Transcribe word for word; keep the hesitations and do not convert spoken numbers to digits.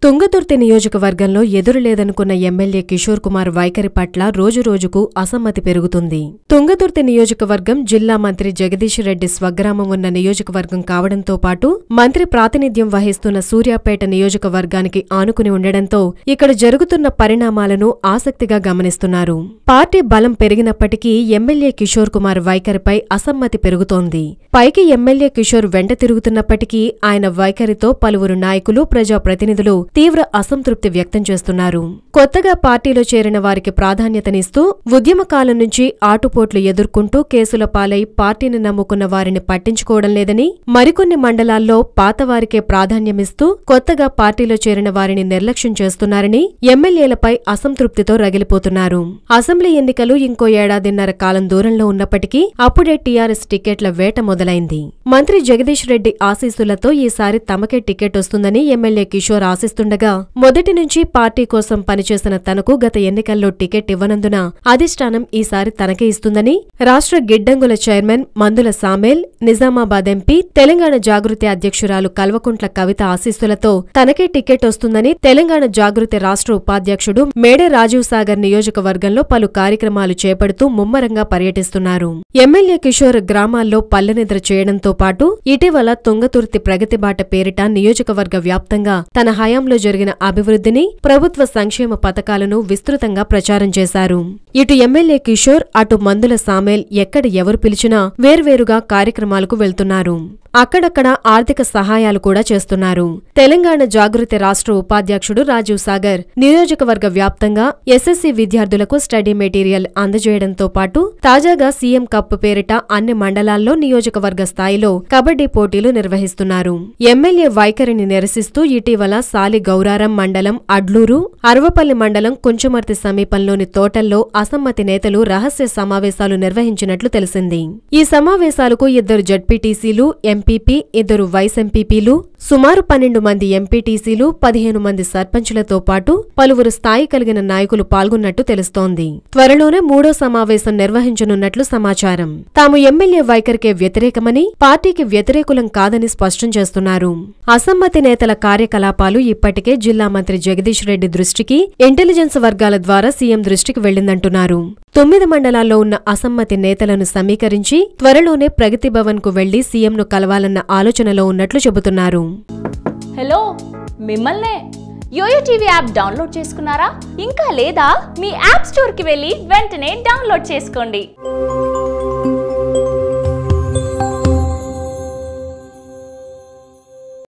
తుంగతుర్తి నియోజకవర్గంలో ఎదురులేదనుకున్న ఎమ్మెల్యే కిషోర్ కుమార్ వైఖరి పట్ల రోజురోజుకు అసమ్మతి పెరుగుతుంది. తుంగతుర్తి నియోజకవర్గం జిల్లా మంత్రి జగదీష్ రెడ్డి స్వగ్రామం ఉన్న నియోజకవర్గం కావడంతో పాటు మంత్రి ప్రాతినిధ్యం వహిస్తున్న సూర్యాపేట నియోజకవర్గానికి ఆనుకుని ఉండడంతో ఇక్కడ జరుగుతున్న పరిణామాలను ఆసక్తిగా గమనిస్తున్నారు. పార్టీ బలం పెరిగినప్పటికీ ఎమ్మెల్యే కిషోర్ కుమార్ వైఖరిపై అసమ్మతి పెరుగుతోంది. పైకి ఎమ్మెల్యే కిషోర్ వెంట తిరుగుతున్నప్పటికీ ఆయన వైఖరితో పలువురు నాయకులు, ప్రజాప్రతినిధులు తీవ్ర అసంతృప్తి వ్యక్తం చేస్తున్నారు. కొత్తగా పార్టీలో చేరిన వారికి ప్రాధాన్యతనిస్తూ ఉద్యమకాలం నుంచి ఆటుపోట్లు ఎదుర్కొంటూ కేసుల పాలై పార్టీని నమ్ముకున్న వారిని పట్టించుకోవడం లేదని, మరికొన్ని మండలాల్లో పాతవారికే ప్రాధాన్యమిస్తూ కొత్తగా పార్టీలో చేరిన వారిని నిర్లక్ష్యం చేస్తున్నారని ఎమ్మెల్యేలపై అసంతృప్తితో రగిలిపోతున్నారు. అసెంబ్లీ ఎన్నికలు ఇంకో ఏడాదిన్నర కాలం దూరంలో ఉన్నప్పటికీ అప్పుడే టీఆర్ఎస్ టికెట్ల వేట మొదలైంది. మంత్రి జగదీష్ రెడ్డి ఆశీస్సులతో ఈసారి తమకే టికెట్ వస్తుందని ఎమ్మెల్యే కిషోర్ ఆశిస్తుండగా, మొదటి నుంచి పార్టీ కోసం పనిచేసిన తనకు గత ఎన్నికల్లో టికెట్ ఇవ్వనందున అధిష్టానం ఈసారి తనకే ఇస్తుందని రాష్ట్ర గిడ్డంగుల చైర్మన్ మందుల సామేల్, నిజామాబాద్ ఎంపీ, తెలంగాణ జాగృతి అధ్యక్షురాలు కల్వకుంట్ల కవిత ఆశీస్సులతో తనకే టికెట్ వస్తుందని తెలంగాణ జాగృతి రాష్ట్ర ఉపాధ్యక్షుడు మేడే రాజీవ్ సాగర్ నియోజకవర్గంలో పలు కార్యక్రమాలు చేపడుతూ ముమ్మరంగా పర్యటిస్తున్నారు. ఎమ్మెల్యే కిషోర్ గ్రామాల్లో పల్లెనిద్ర చేయడంతో పాటు ఇటీవల తుంగతుర్తి ప్రగతిబాట పేరిట నియోజకవర్గ వ్యాప్తంగా తన హయాంలో జరిగిన అభివృద్ధిని, ప్రభుత్వ సంక్షేమ పథకాలను విస్తృతంగా ప్రచారం చేశారు. ఇటు ఎమ్మెల్యే కిషోర్, అటు మందుల సామేల్ ఎక్కడ ఎవరు పిలిచినా వేర్వేరుగా కార్యక్రమాలకు వెళ్తున్నారు. అక్కడక్కడ ఆర్థిక సహాయాలు కూడా చేస్తున్నారు. తెలంగాణ జాగృతి రాష్ట్ర ఉపాధ్యక్షుడు రాజీవ్ సాగర్ నియోజకవర్గ వ్యాప్తంగా ఎస్ఎస్సీ విద్యార్థులకు స్టడీ మెటీరియల్ అందజేయడంతో పాటు తాజాగా సీఎం కప్ పేరిట అన్ని మండలాల్లో నియోజకవర్గ స్థాయిలో కబడ్డీ పోటీలు నిర్వహిస్తున్నారు. ఎమ్మెల్యే వైఖరిని నిరసిస్తూ ఇటీవల సాలి గౌరారం మండలం అడ్లూరు, అరవపల్లి మండలం కుంచుమర్తి సమీపంలోని తోటల్లో అసమ్మతి నేతలు రహస్య సమావేశాలు నిర్వహించినట్లు తెలిసింది. ఈ సమావేశాలకు ఇద్దరు జడ్పీటీసీలు, ఎంపీపీ, ఇద్దరు వైస్ ఎంపీపీలు, సుమారు పన్నెండు మంది ఎంపీటీసీలు, పదిహేను మంది సర్పంచులతో పాటు పలువురు స్థాయి కలిగిన నాయకులు పాల్గొన్నట్టు తెలుస్తోంది. త్వరలోనే మూడో సమావేశం నిర్వహించనున్నట్లు సమాచారం. తాము ఎమ్మెల్యే వైఖరికే వ్యతిరేకమని, పార్టీకి వ్యతిరేకులం కాదని స్పష్టం చేస్తున్నారు. అసమ్మతి నేతల కార్యకలాపాలు ఇప్పటికే జిల్లా మంత్రి జగదీష్ రెడ్డి దృష్టికి, ఇంటెలిజెన్స్ వర్గాల ద్వారా సీఎం దృష్టికి వెళ్లిందంటున్నారు. తొమ్మిది మండలాల్లో ఉన్న అసమ్మతి నేతలను సమీకరించి త్వరలోనే ప్రగతి భవన్ కు వెళ్లి సీఎంను కలవాలన్న ఆలోచనలో ఉన్నట్లు చెబుతున్నారు. హలో, మిమ్మల్నే యోయో టీవీ యాప్ డౌన్లోడ్ చేసుకున్నారా? ఇంకా లేదా? మీ యాప్ స్టోర్ కి వెళ్ళి వెంటనే డౌన్లోడ్ చేసుకోండి.